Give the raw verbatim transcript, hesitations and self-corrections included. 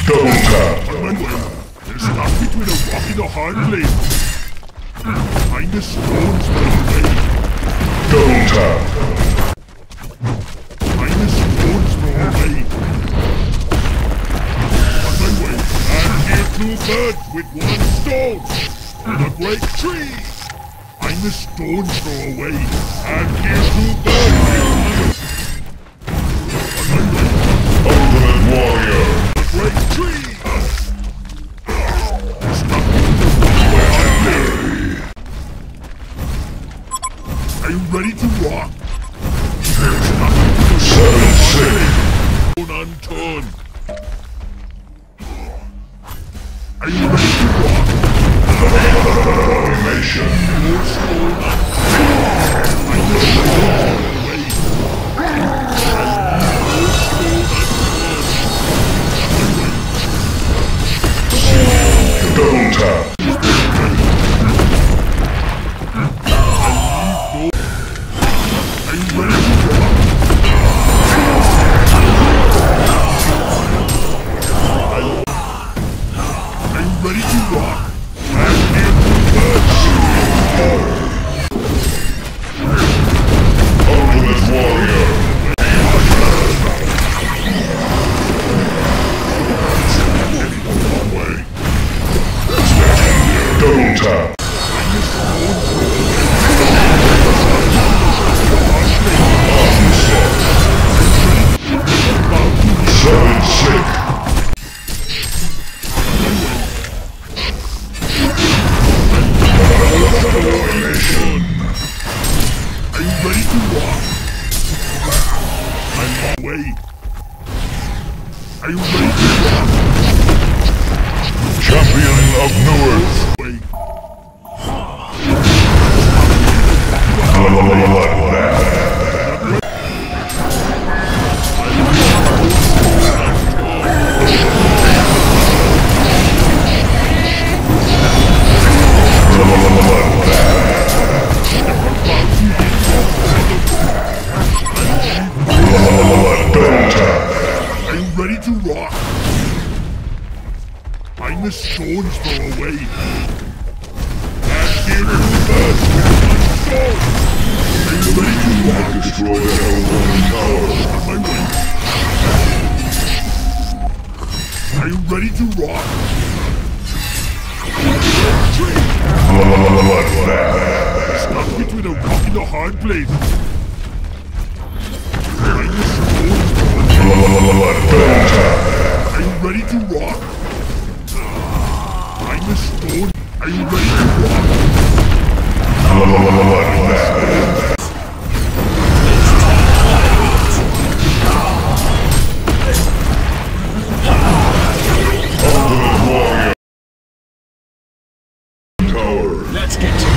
Double tap. On my way. There's stuck between a rock and a hard place. Find the stones for the way. Double tap. Find the stones for the way. On my way. And kill two birds with one stone. And a great tree. Find the stones throw away. And kill two birds with one. On my way. Ultimate warrior. A great tree. Are you ready to rock? There's nothing to do. Seven six. Unturned. Are you ready to rock? Formation. Your stone unturned. I know the way. Your stone unturned. Double tap. Are you ready to rock? Are you ready to rock? And give the birds. Ultimate warrior. Way. Double tap. Seven six. Formation. Are you ready to rock? I'm on the way. Are you ready to rock? Champion of Newark. Wait. Bloodbath. Are you ready to rock? Find the stones throw away. And give two birds with one stone. Are you ready to rock? Destroy the Hellborn Tower. On my way. Are you ready to rock? Tree. Bloodbath. Stuck between a rock and a hard place. Find the stones throw away. Bloodbath. Are you ready to rock? Find the stone. Are you ready to rock? Bloodbath. Ultimate warrior. Tower. Let's get to